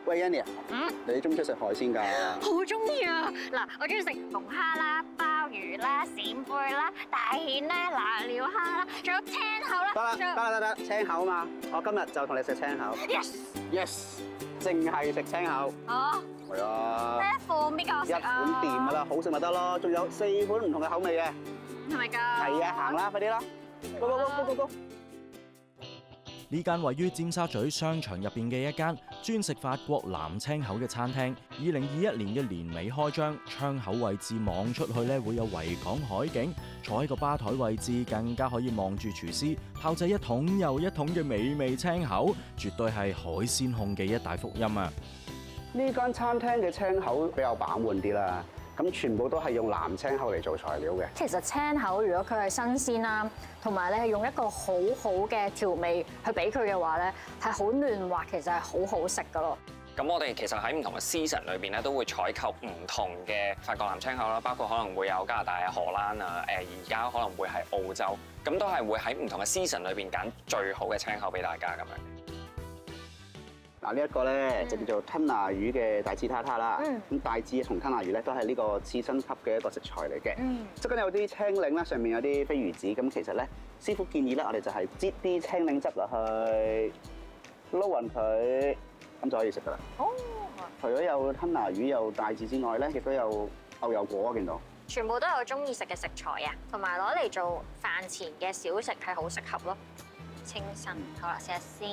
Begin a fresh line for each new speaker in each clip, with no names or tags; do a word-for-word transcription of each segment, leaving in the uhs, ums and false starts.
喂 Yanny 啊，
嗯，
你中唔中意食海鮮㗎？
好中意啊！嗱，我中意食龍蝦啦、鮑魚啦、扇貝啦、大蜆啦、瀨尿蝦啦，仲有青口啦。
得啦，
仲有
得啦，得啦，青口啊嘛！我今日就同你食青口。
Yes。
Yes， 淨係食青口。
哦。
係啊。
呢一款邊個食
一
啊？
款掂㗎啦，好食咪得咯，仲有四款唔同嘅口味嘅。
係咪㗎？
係啊，行啦，快啲啦 ！Go go go go go go！
呢間位於尖沙咀商場入邊嘅一間專食法國藍青口嘅餐廳，二零二一年嘅年尾開張，窗口位置望出去咧會有維港海景，坐喺個吧台位置更加可以望住廚師炮製一桶又一桶嘅美味青口，絕對係海鮮控嘅一大福音啊！
呢間餐廳嘅青口比較飽滿啲啦，咁全部都係用藍青口嚟做材料嘅。
其實青口如果佢係新鮮啦，同埋你係用一個好好嘅調味去俾佢嘅話咧，係好嫩滑，其實係好好食噶咯。
咁我哋其實喺唔同嘅 season 裏邊咧，都會採購唔同嘅法國藍青口啦，包括可能會有加拿大啊、荷蘭啊，誒而家可能會係澳洲，咁都係會喺唔同嘅 season 裏邊揀最好嘅青口俾大家咁樣。
嗱，呢一個咧就叫做吞拿魚嘅大翅塔塔啦。咁、嗯、大翅同吞拿魚咧都係呢個刺身級嘅一個食材嚟嘅。即係有啲青檸啦，上面有啲飛魚子。咁其實咧，師傅建議咧，我哋就係擠啲青檸汁落去，撈勻佢，咁就可以食噶啦。哦。除咗有吞拿魚有大翅之外咧，亦都有牛油果，見到。
全部都有中意食嘅食材啊，同埋攞嚟做飯前嘅小食係好適合咯。清新，好啦，試下先。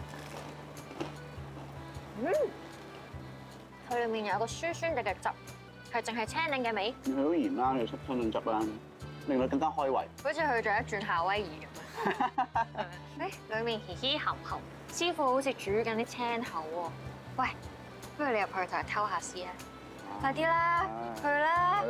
嗯，佢裡面有個酸酸地嘅汁，係淨係青檸嘅味。
佢好鹽啦，你出青檸汁啦，令佢更加開胃。
好似去咗一轉夏威夷咁啊！誒，裡面嘻嘻含含，師傅好似煮緊啲青口喎。喂，不如你入去同佢偷下試啊！快啲啦，去啦！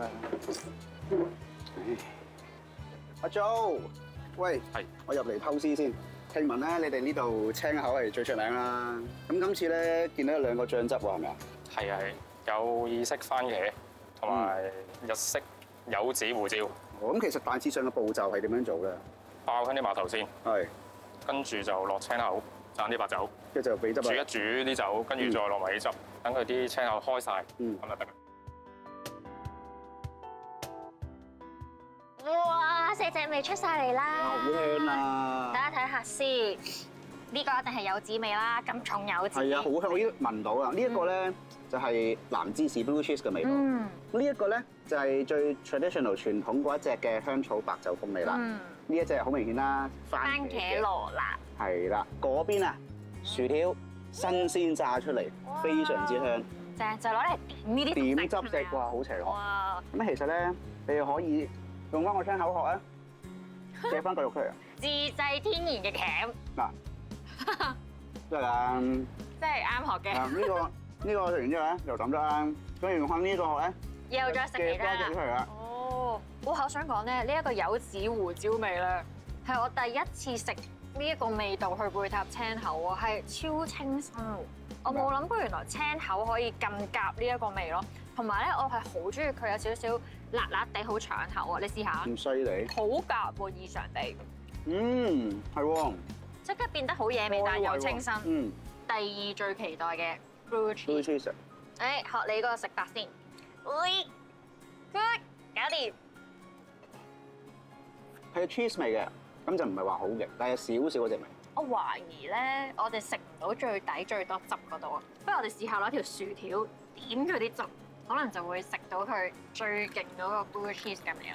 阿 Jo，喂，
係，
我入嚟偷師先。聽聞咧，你哋呢度青口係最出名啦。咁今次咧見到有兩個醬汁喎，係咪啊？
係啊，有意式番茄同埋日式柚子胡椒。
哦，咁其實大致上嘅步驟係點樣做嘅？
爆香啲碼頭先，
係，
跟住就落青口，灒啲白酒，
跟住就俾汁
煮一煮啲酒，跟住再落埋啲汁，等佢啲青口開晒，
嗯，
咁就得啦。
哇！四隻味出晒嚟啦，
好香啊！
大家睇下先，呢個一定係柚子味啦，咁重柚子。
係啊，好香，我已經聞到啦。呢一個咧就係藍芝士 blue cheese 嘅味道。
嗯。
呢一個咧就係最 traditional 傳統嗰一隻嘅香草白酒風味啦。
嗯。
呢一隻好明顯啦，
番茄羅勒。
係啦，嗰邊啊薯條新鮮炸出嚟，非常之香。
正就攞嚟點呢啲
點汁食，哇，好邪惡！
哇！
咁其實咧，你哋可以用翻個青口殼啊，借翻個肉出嚟啊！
自製天然嘅鉗。
嗱，真係㗎。
真係啱學嘅。
嗱，呢個呢個食完之後咧，又抌咗啦，跟住用翻呢個殼咧，
又再食其他
嘅出嚟啦。
哦，我好想講咧，呢一個柚子胡椒味咧，係我第一次食呢一個味道去配搭青口喎，係超清新。我冇諗過原來青口可以咁夾呢一個味咯，同埋咧我係好中意佢有少少辣辣地好搶口啊！你試下。
咁犀利。
好夾喎，異常地。
嗯，係喎。
即刻變得好野味，但又清新。
嗯。
第二最期待嘅 blue cheese。
blue cheese。
誒，學你嗰個食法先。喂 ，good， 搞掂。
係 cheese 味嘅，咁就唔係話好嘅，但係有少少嗰隻味。
我懷疑咧，我哋食唔到最底最多汁嗰度啊！不如我哋試下攞條薯條點佢啲汁，可能就會食到佢最勁嗰個 blue cheese 嘅味咯。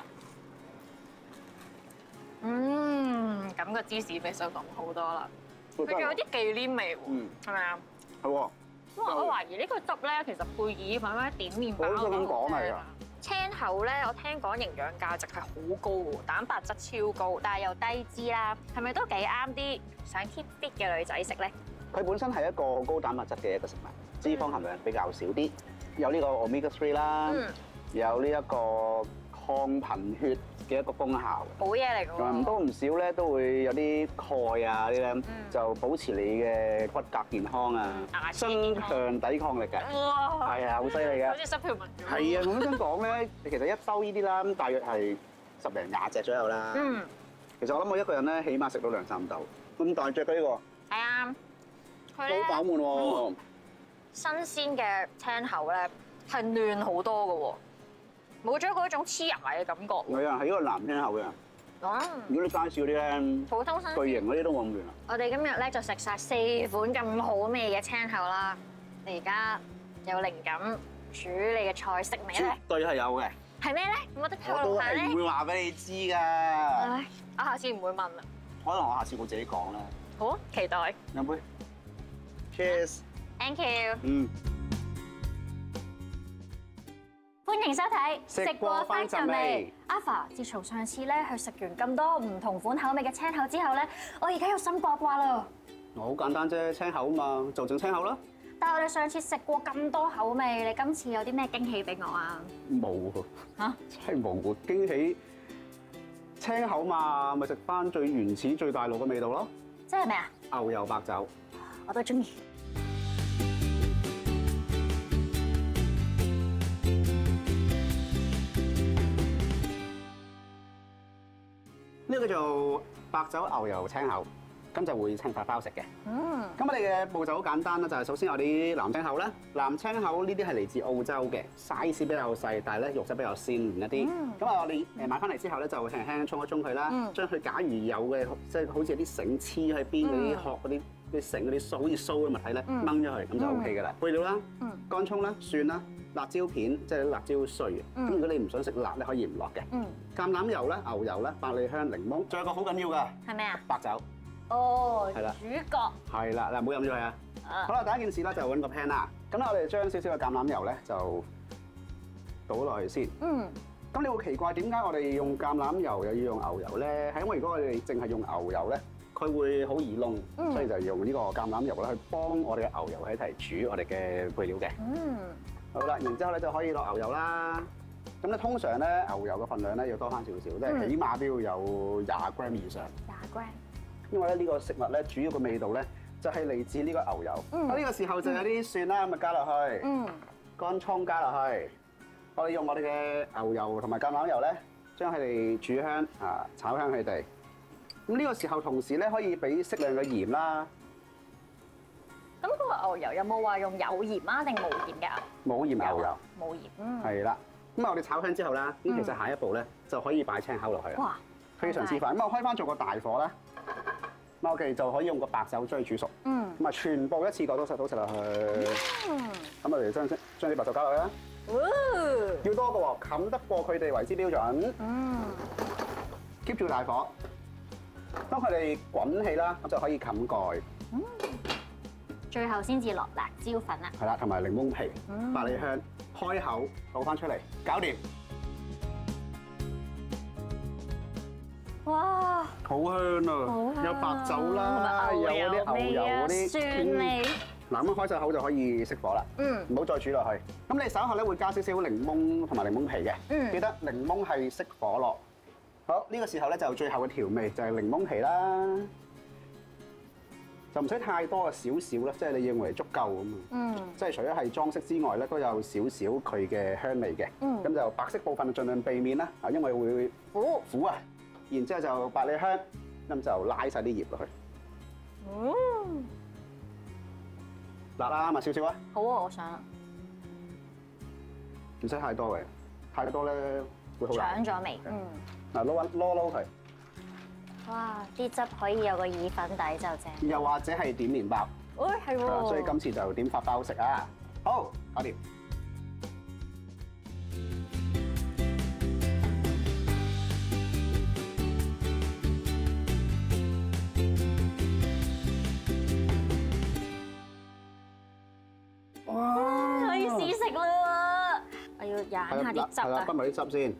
嗯，咁個芝士味就濃好多啦。佢仲有啲忌廉味喎，係咪啊？
係喎。
哇！我懷疑呢個汁咧，其實配意粉或者點麵包
都咁講係啊。
青口咧，我聽講營養價值係好高喎，蛋白質超高，但係又低脂啦，係咪都幾啱啲想 keep fit 嘅女仔食咧？
佢本身係一個高蛋白質嘅一個食物，脂肪含量比較少啲，有呢個 omega three 啦，有呢一個抗貧血嘅一個功效。
好嘢嚟㗎喎！
唔多唔少咧，都會有啲鈣啊啲咧，就保持你嘅骨骼健康啊，增強抵抗力嘅。哇！係啊，好犀利嘅。
好似濕條文咁。
係啊，我想講咧，其實一收呢啲啦，咁大約係十零廿隻左右啦。嗯。其實我諗我一個人咧，起碼食到兩三嚿。咁大隻嘅呢個。
係啊。
好飽滿喎。
新鮮嘅青口咧係嫩好多嘅喎，冇咗嗰種黐牙嘅感覺。
係啊，係呢個藍青口嘅。
哦，
如果你街市嗰啲咧，
普通新
巨型嗰啲都冇咁嫩啊。
我哋今日咧就食晒四款咁好味嘅青口啦。你而家有靈感煮你嘅菜式未咧？
絕對係有嘅。
係咩咧？有冇得透
我都
露下咧？
係唔會話俾你知㗎。
唉，我下次唔會問啦。
可能我下次會自己講啦。
好，期待。
飲杯。Cheers。
Thank you。
嗯。
歡迎收睇
食過翻尋味。
阿發，自從上次咧去食完咁多唔同款口味嘅青口之後咧，我而家有心掛掛啦。
我好簡單啫，青口啊嘛，就整青口啦。
但係我哋上次食過咁多口味，你今次有啲咩驚喜俾我啊？
冇喎。
嚇？
真係冇喎，驚喜。青口嘛，咪食翻最原始、最大陸嘅味道咯。
即係咩啊？
牛油白酒。
我都中意。
呢個叫做白酒牛油青口，咁就會襯發包食嘅。嗯。咁我哋嘅步驟好簡單啦，就係首先我哋啲藍青口啦。藍青口呢啲係嚟自澳洲嘅 ，size 比較細，但係咧肉質比較鮮嫩一啲。咁啊，我哋誒買翻嚟之後咧，就輕輕沖一沖佢啦，將佢假如有嘅，即係好似有啲繩黐喺邊嗰啲殼嗰啲啲繩嗰啲鬚，好似鬚嘅物體咧，掹咗佢，咁就 O K 㗎啦。配料啦，乾葱啦、蒜啦、辣椒片，即係辣椒碎。咁如果你唔想食辣咧，可以唔落嘅。橄欖油啦、牛油啦、百里香、檸檬，仲有個好緊要㗎，
係咩啊？
白酒。
哦，
係啦，
主角。
係啦，嗱，唔好飲咗佢啊！好啦，第一件事咧就揾個 pan 啦。咁咧，我哋將少少嘅橄欖油咧就倒落去先。嗯。咁你會奇怪點解我哋用橄欖油又要用牛油咧？係因為如果我哋淨係用牛油咧，佢會好易燶，所以就用呢個橄欖油咧去幫我哋嘅牛油喺一齊煮我哋嘅配料嘅。嗯。好啦，然之後咧就可以落牛油啦。咁咧通常咧牛油嘅份量咧要多翻少少，即係起碼都要有廿 gram 以上。
廿 gram。因
為咧呢個食物咧主要嘅味道咧就係嚟自呢個牛油。嗯。喺呢個時候就有啲蒜啦，咁啊加落去。嗯。乾葱加落去。我哋用我哋嘅牛油同埋橄欖油咧，將佢哋煮香啊，炒香佢哋。咁呢個時候同時咧可以俾適量嘅鹽啦。
咁嗰個牛油有冇話用有鹽啊定無鹽嘅？
冇鹽牛油。
冇鹽。嗯。
係啦。咁啊，我哋炒香之後啦，咁其實下一步咧就可以擺青口落去啦。哇！非常之快。咁我開翻做個大火啦。咁我哋就可以用個白酒將佢煮熟。嗯。咁啊，全部一次過都食到食落去。嗯。咁我哋將將啲白酒加落去啦。要多嘅喎，冚得過佢哋為之標準。嗯。keep 住大火，當佢哋滾起啦，咁就可以冚蓋。嗯。
最後先至落辣椒粉啦。
係啦，同埋檸檬皮、百里香，開口倒翻出嚟，搞掂。
哇！
好香啊！有白酒啦，有嗰啲牛油嗰啲
蒜味。
嗱，咁開晒口就可以熄火啦。嗯，唔好再煮落去。咁你稍後咧會加少少檸檬同埋檸檬皮嘅。嗯，記得檸檬係熄火落。好，呢個時候咧就最後嘅調味就係檸檬皮啦，就唔使太多嘅，少少啦，即係你認為足夠咁啊。嗯，即係除咗係裝飾之外咧，都有少少佢嘅香味嘅。嗯，咁就白色部分就盡量避免啦，啊，因為會苦苦啊。然之後就百里香，咁就拉晒啲葉落去。嗯。辣啦，咪少少啊！
好啊，我想。
唔使太多嘅，太多咧會好辣。
搶咗味。嗯。
嗱，撈一撈撈佢。
哇！啲汁可以有個意粉底就正。
又或者係點麵包。
誒係喎。
所以今次就點發包食啊！好，搞掂。
哇！可以試食啦！我要飲下啲汁啊！
滗埋啲汁先。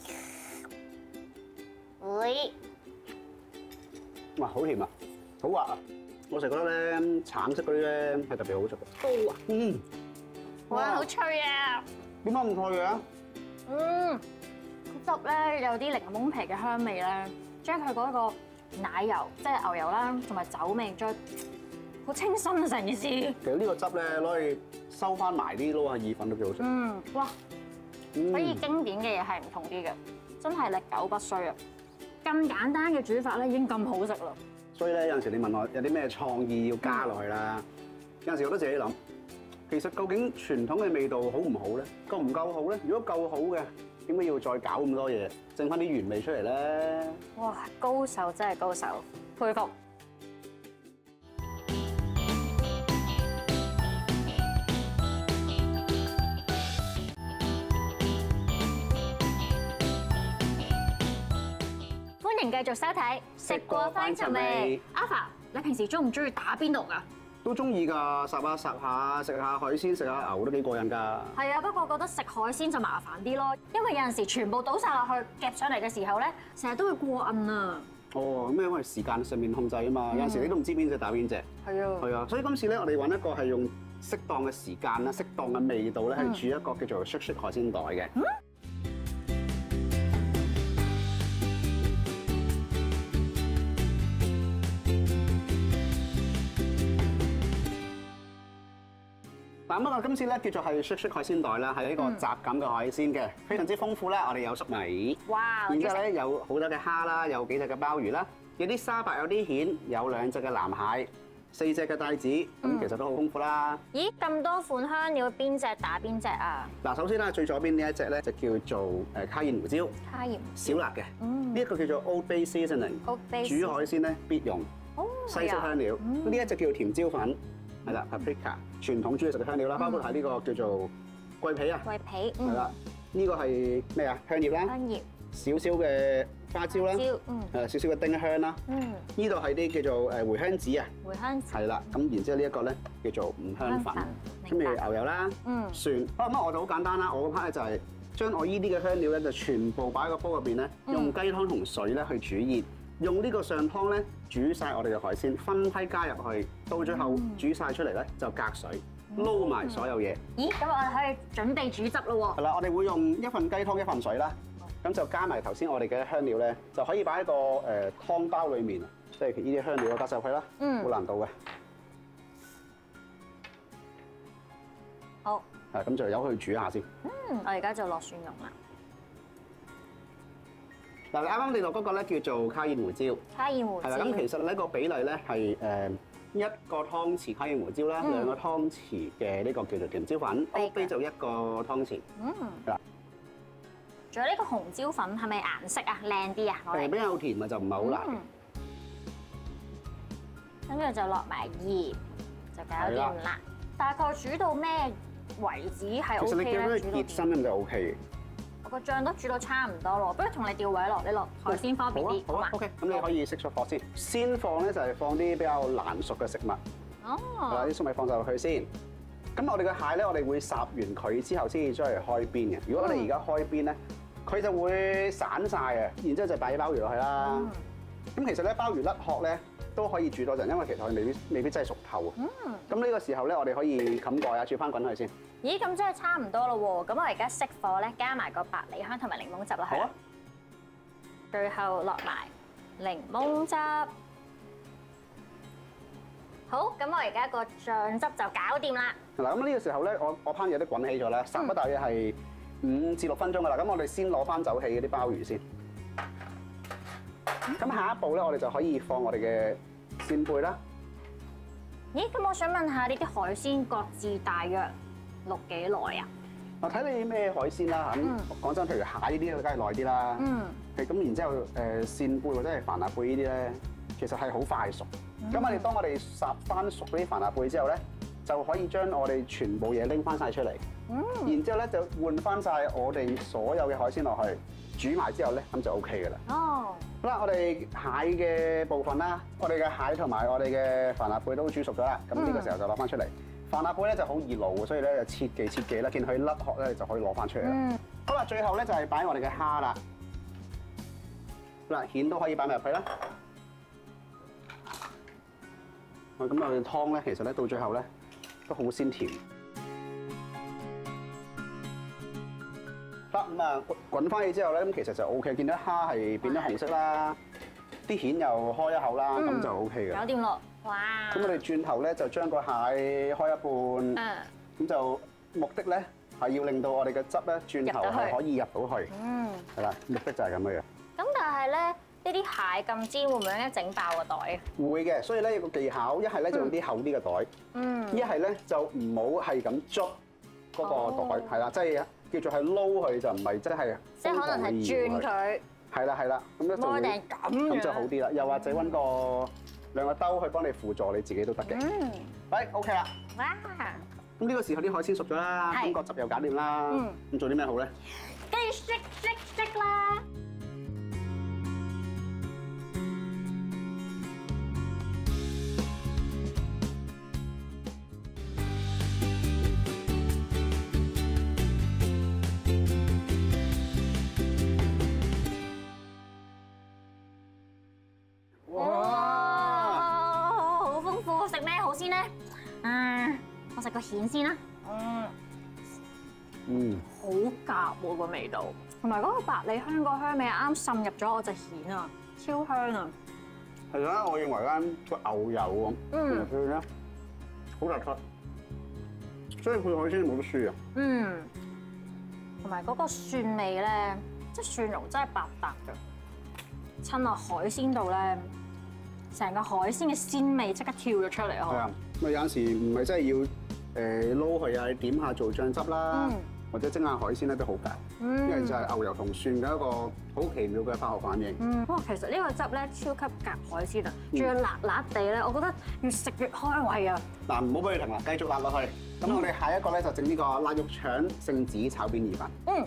會。
哇！好甜啊，好滑啊！我成日覺得咧，橙色嗰啲咧係特別好食嘅。
高啊！
嗯。
哇！好脆啊！
點解咁脆嘅？
嗯，汁咧有啲檸檬皮嘅香味咧，將佢嗰個奶油，即係牛油啦，同埋酒味再。好清新啊！成件事。其
實呢個汁咧攞去收翻埋啲撈下意粉都幾好食。嗯，
哇！所以經典嘅嘢係唔同啲嘅，真係歷久不衰啊！咁簡單嘅煮法咧已經咁好食啦。所以咧有陣時你問我有啲咩創意要加落去啦，有陣時我都自己諗，
其實究竟傳統嘅味道好唔好咧？夠唔夠好咧？如果夠好嘅，點解要再搞咁多嘢，整翻啲原味出嚟咧？
哇！高手真係高手，佩服。歡迎繼續收睇食過翻尋味。阿發，你平時中唔中意打邊爐㗎？
都中意㗎，烚下烚下，食下海鮮，食下牛都幾過癮㗎。
係啊，不過覺得食海鮮就麻煩啲咯，因為有陣時全部倒晒落去夾上嚟嘅時候咧，成日都會過韌啊。
哦，咁因為時間上面控制啊嘛，有陣時你都唔知邊隻打邊隻。
係啊。係
啊，所以今次咧，我哋揾一個係用適當嘅時間啦、適當嘅味道咧，去煮一個叫做 shake shake 海鮮袋嘅。嗯嗱咁啊，今次咧叫做係 shake shake 海鮮袋啦，係呢個雜錦嘅海鮮嘅，非常之豐富啦。我哋有粟米，
哇！
然之後咧有好多嘅蝦啦，有幾隻嘅鮑魚啦，有啲沙白，有啲蜆，有兩隻嘅藍蟹，四隻嘅帶子，咁其實都好豐富啦。
咦，咁多款香料，邊隻打邊隻啊？
嗱，首先啦，最左邊呢一隻咧就叫做誒卡燕胡椒，
卡燕
小辣嘅，呢一個叫做 Old Bay Seasoning， 煮海鮮咧必用，西式香料。呢一隻叫甜椒粉。係啦 ，paprika 傳統中意食嘅香料啦，包括係呢個叫做桂皮啊，
桂皮，
係啦，呢個係咩啊？香葉啦，
香葉，
少少嘅花椒啦，
椒，嗯，
誒少少嘅丁香啦，嗯，呢度係啲叫做誒茴香子啊，
茴香子，
係啦，咁然之後呢一個咧叫做五香粉，跟住牛油啦，嗯，蒜，好咁我就好簡單啦，我嗰 part 咧就係將我依啲嘅香料咧就全部擺喺個煲入邊咧，用雞湯同水咧去煮熱。用呢個上湯咧煮晒我哋嘅海鮮，分批加入去，到最後煮晒出嚟咧就隔水，撈埋所有嘢。
咦，咁我哋可以準備煮汁咯喎。
係啦，我哋會用一份雞湯一份水啦，咁就加埋頭先我哋嘅香料咧，就可以擺喺個誒湯包裡面，即係呢啲香料加晒入去啦，冇難度嘅。
好。
係咁就由佢煮下先。
嗯，我而家就落蒜蓉啦。
嗱，啱啱你落嗰個咧叫做卡燕胡椒，
卡燕胡椒。
係啦，咁其實呢個比例咧係誒一個湯匙卡燕胡椒啦，兩個湯匙嘅呢個叫做甜椒粉，歐菲就一個湯匙。嗯。嗱，
仲有呢個紅椒粉係咪顏色啊靚啲啊？
誒比較甜啊，就唔係好辣嘅。
跟住就落埋鹽，就搞掂啦。大概煮到咩為止係 O K 咧？
其實你叫佢熱身咁就 O K 嘅。
我個醬都煮到差唔多咯，不如同你調位落，你落海鮮方便啲。
好啊 ，OK， 咁你可以熄咗火先。先放咧就係放啲比較難熟嘅食物。哦。係啦，啲粟米放晒落去先。咁我哋嘅蟹咧，我哋會烚完佢之後先至將嚟開邊嘅。如果我哋而家開邊咧，佢就會散晒啊。然之後就擺啲鮑魚落去啦。咁其實咧，鮑魚甩殼咧都可以煮多陣，因為其實佢未必未必真係熟透。嗯。咁呢個時候咧，我哋可以冚蓋啊，煮翻滾佢先。
咦，咁真係差唔多咯喎！咁我而家熄火咧，加埋個百里香同埋檸檬汁落去。好啊。最後落埋檸檬汁。好，咁我而家個醬汁就搞掂啦。
嗱，咁呢個時候咧，我我烹嘢都滾起咗啦，烚咗大約係五至六分鐘噶啦。咁我哋先攞翻走氣嗰啲鮑魚先。咁下一步咧，我哋就可以放我哋嘅扇貝啦。
咦，咁我想問下呢啲海鮮各自大約淥幾耐啊？
嗱，睇你咩海鮮啦嚇。咁講真，譬如蟹呢啲，梗係耐啲啦。嗯。咁然之後誒扇貝或者係帆立貝呢啲咧，其實係好快熟。咁我哋當我哋烚翻熟嗰啲帆立貝之後咧，就可以將我哋全部嘢拎翻晒出嚟。嗯。然之後咧就換翻晒我哋所有嘅海鮮落去，煮埋之後咧，咁就 O K 㗎啦。哦。好啦，我哋蟹嘅部分啦，我哋嘅蟹同埋我哋嘅帆立貝都煮熟咗啦。咁呢個時候就攞翻出嚟。帆立貝咧就好易滷，所以咧就切忌切忌啦。見佢甩殼咧，就可以攞翻出嚟啦。嗯。好啦，最後咧就係擺我哋嘅蝦啦。嗱，蜆都可以擺埋入去啦。咁我哋湯咧，其實咧到最後咧都好鮮甜。得咁啊，滾翻起之後咧，咁其實就 O K。見到蝦係變咗紅色啦，啲蜆又開一口啦，咁就 O K 嘅。
搞掂咯！哇！
咁我哋轉頭咧就將個蟹開一半，咁就目的咧係要令到我哋嘅汁咧轉頭係可以入到去。嗯。係啦，目的就係咁嘅樣。
咁但係咧， 呢啲蟹咁尖，會唔會一整爆個袋啊？
會嘅，所以咧有個技巧，一係咧就用啲厚啲嘅袋，
嗯，
一係咧就唔好係咁捉嗰個袋，係啦，即係叫做係撈佢就唔係即係。
即係可能係轉佢。
係啦係啦，咁咧就會咁就好啲啦。又或者揾個兩個兜去幫你輔助你自己都得嘅。
嗯，
喂 OK 啦。
哇！
咁呢個時候啲海鮮熟咗啦，咁個汁又搞掂啦。
嗯，
咁做啲咩好咧？
跟住識識識啦。食個蜆先啦，嗯，
嗯，
好夾喎個味道，同埋嗰個百里香個香味啱滲入咗我隻蜆啊，超香啊！
係啦，我認為咧個牛油咁，嗯，佢咧好突出，所以配海鮮冇得輸啊。
嗯，同埋嗰個蒜味咧，即係蒜蓉真係百搭㗎，襯落海鮮度咧，成個海鮮嘅鮮味即刻跳咗出嚟啊！
係啊，咁有陣時唔係真係要。誒撈佢啊！點下做醬汁啦，嗯、或者蒸下海鮮咧都好㗎，嗯、因為就係牛油同蒜嘅一個好奇妙嘅化學反應。
嗯，哇！其實呢個汁咧超級夾海鮮啊，仲要辣辣地咧，我覺得越食越開胃啊！
嗱，唔好俾佢停啦，繼續辣落去。咁、嗯、我哋下一個咧就整呢個辣肉腸聖子炒邊意粉。嗯。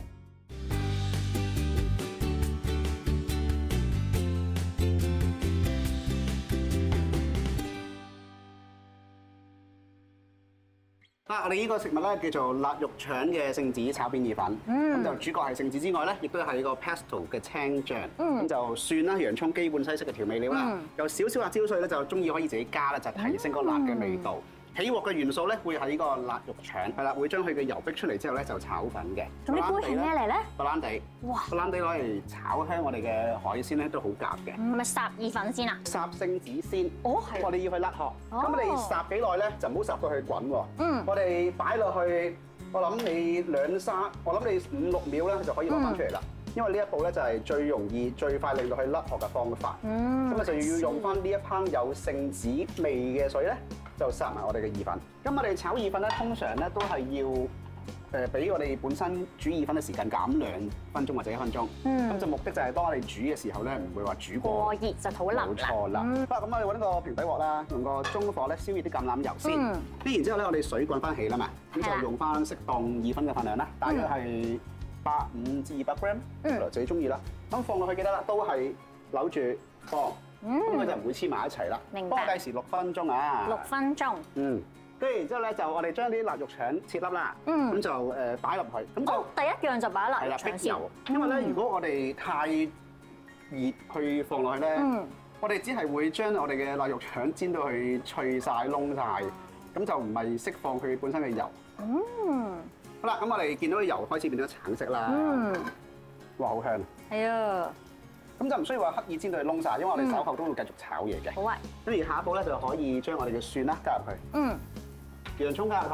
啊！我哋呢個食物咧叫做辣肉腸嘅聖子炒邊意粉，咁、嗯、就主角係聖子之外咧，亦都係個 pesto 嘅青醬，咁、嗯、就蒜啦、洋葱基本西式嘅調味料啦，嗯、有少少辣椒碎咧就中意可以自己加咧，就提升個辣嘅味道。嗯起鑊嘅元素咧會喺呢個辣肉腸，係啦，會將佢嘅油逼出嚟之後咧就炒粉嘅。
咁呢杯係咩嚟咧？
白蘭地。哇！白蘭地攞嚟炒香我哋嘅海鮮咧都好夾嘅。
係咪烚意粉先啊？
烚聖子先。哦，係。我哋要去甩殼。咁、哦、我哋烚幾耐咧？就唔好烚到佢滾喎。嗯。我哋擺落去，我諗你兩三，我諗你五六秒咧就可以攞翻出嚟啦。嗯、因為呢一步咧就係最容易、最快令到佢甩殼嘅方法。嗯。咁啊就要用翻呢一烹有聖子味嘅水咧。就烚埋我哋嘅意粉。咁我哋炒意粉咧，通常咧都係要誒俾我哋本身煮意粉嘅時間減兩分鐘或者一分鐘。嗯。咁就目的就係當我哋煮嘅時候咧，唔會話煮過
過熱就好腍啦。冇
錯啦。好啦，咁我哋揾個平底鑊啦，用個中火咧燒熱啲橄欖油先。嗯。跟然之後咧，我哋水滾翻起啦嘛，咁就用翻適當意粉嘅份量啦，大約係百五至二百 gram，嗯，自己中意啦。咁放落去記得啦，都係扭住放。咁佢就唔會黐埋一齊啦。
明白。
幫我計時六分鐘啊。
六分鐘。
嗯。跟住然之後咧，就我哋將啲辣肉腸切粒啦。嗯。咁就誒擺入去。咁就
第一樣就擺辣肉腸先。
係啦，逼油。因為咧，如果我哋太熱去放落去咧，我哋只係會將我哋嘅辣肉腸煎到佢脆晒、燶晒，咁就唔係釋放佢本身嘅油。嗯。好啦，咁我哋見到啲油開始變咗橙色啦。嗯。哇，好香。係啊。咁就唔需要話刻意煎到佢燶晒，因為我哋稍後都會繼續炒嘢嘅。好啊。咁而下一步咧就可以將我哋嘅蒜啦加入去。嗯。洋葱加入去。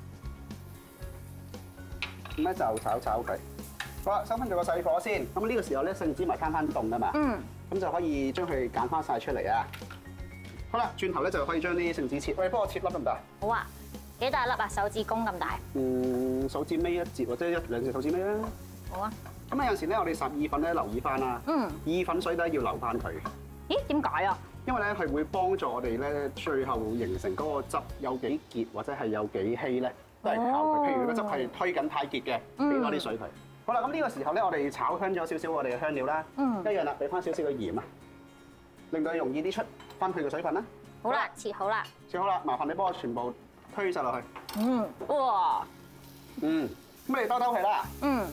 咁咧就炒炒佢。好啦，收翻住個細火先。咁呢個時候咧，聖子咪攤翻凍㗎嘛。嗯。咁就可以將佢揀翻晒出嚟啊。好啦，轉頭咧就可以將啲聖子切。喂，幫我切粒得唔得？好啊。幾大粒啊？手指公咁大。嗯，手指尾一截或者一兩隻手指尾啦。好啊。咁啊有陣時咧，我哋烚意粉咧留意翻啦。嗯。意粉水咧要留翻佢。咦？點解啊？因為咧佢會幫助我哋咧最後形成嗰個汁有幾結或者係有幾稀咧，都係靠佢。譬如個汁係推緊太結嘅，俾多啲水佢。好啦，咁呢個時候咧，我哋炒香咗少少我哋嘅香料啦。嗯。一樣啦，俾翻少少嘅鹽啊，令到佢容易啲出翻佢嘅水分啦。好啦，切好啦。切好啦，麻煩你幫我全部推晒落去。嗯。哇。嗯。咁你兜兜佢啦。嗯。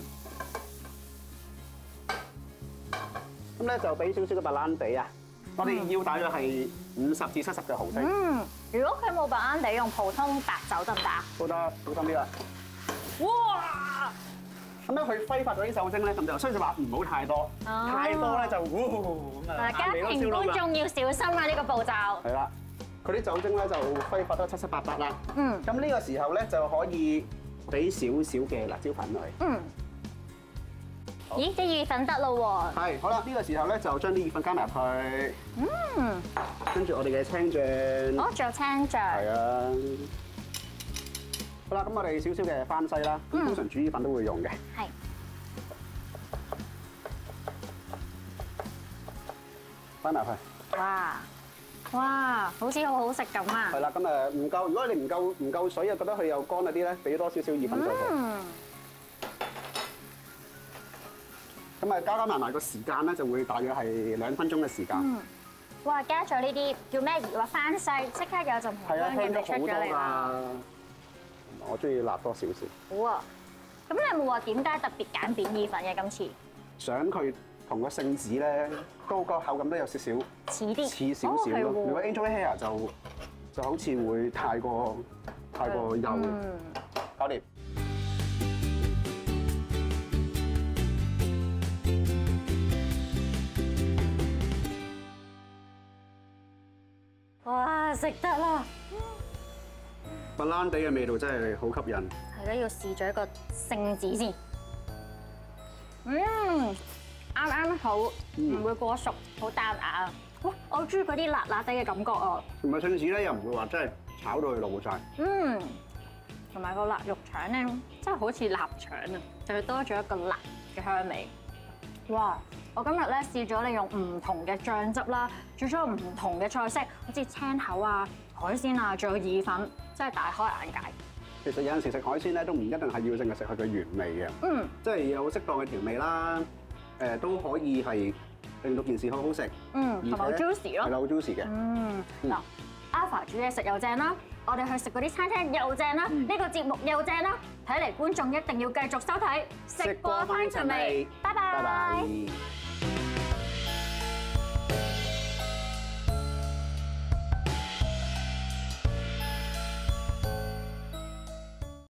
咁咧就俾少少嘅白蘭地啊！我哋要大約係五十至七十嘅毫升。嗯，如果佢冇白蘭地，用普通白酒得唔得啊？都得，小心啲啦。哇！咁樣佢揮發咗啲酒精咧，咁就所以就話唔好太多，太多咧就咁啊！大家庭觀眾要小心啊！呢個步驟。係啦，佢啲酒精咧就揮發得七七八八啦。嗯。咁呢個時候咧就可以俾少少嘅辣椒粉落去。嗯。
咦，啲意粉得咯喎。
係，好啦，呢個時候咧就將啲意粉加埋入去。嗯。跟住我哋嘅青醬。
哦，仲有青醬。
係啊。好啦，咁我哋少少嘅番西啦，咁通常煮意粉都會用嘅。
係。
翻埋去。
哇！哇，好似好好食咁啊！
係啦，咁誒唔夠，如果你唔夠唔夠水啊，覺得佢又乾一啲咧，俾多少少意粉上去。
嗯。
咁啊，加加埋埋個時間咧，就會大約係兩分鐘嘅時間。嗯。
哇！加咗呢啲叫咩葉啊？番西，即刻有陣香嘅味出咗嚟啦。
我中意辣多少少。
好啊！咁你有冇話點解特別揀扁意粉嘅今次？
想佢同個聖子咧，都個口感都有少少
似啲，
似少少咯。如果 Angel Hair 就就好似會太過太過幼。嗯。搞掂。
哇！食得啦！
白蘭地嘅味道真係好吸引。
係咯，要試咗一個聖子先。嗯，啱啱好，唔會過熟，好彈牙啊！哇，我中意嗰啲辣辣地嘅感覺啊！
同埋聖子咧，又唔會話真係炒到佢老晒。
嗯，同埋個辣肉腸咧，真係好似臘腸啊，就係多咗一個辣嘅香味。哇！我今日咧試咗你用唔同嘅醬汁啦，煮咗唔同嘅菜式，好似青口啊、海鮮啊，仲有意粉，真係大開眼界。
其實有陣時食海鮮咧，都唔一定係要淨係食佢嘅原味嘅，嗯，即係有適當嘅調味啦，誒都可以係令到件事好好食，
嗯，同埋好 juicy 咯，
係啦，好 juicy 嘅。
嗯，嗱 ，Alpha 煮嘢食又正啦，我哋去食嗰啲餐廳又正啦，呢個節目又正啦，睇嚟觀眾一定要繼續收睇，食過翻尋味，拜拜。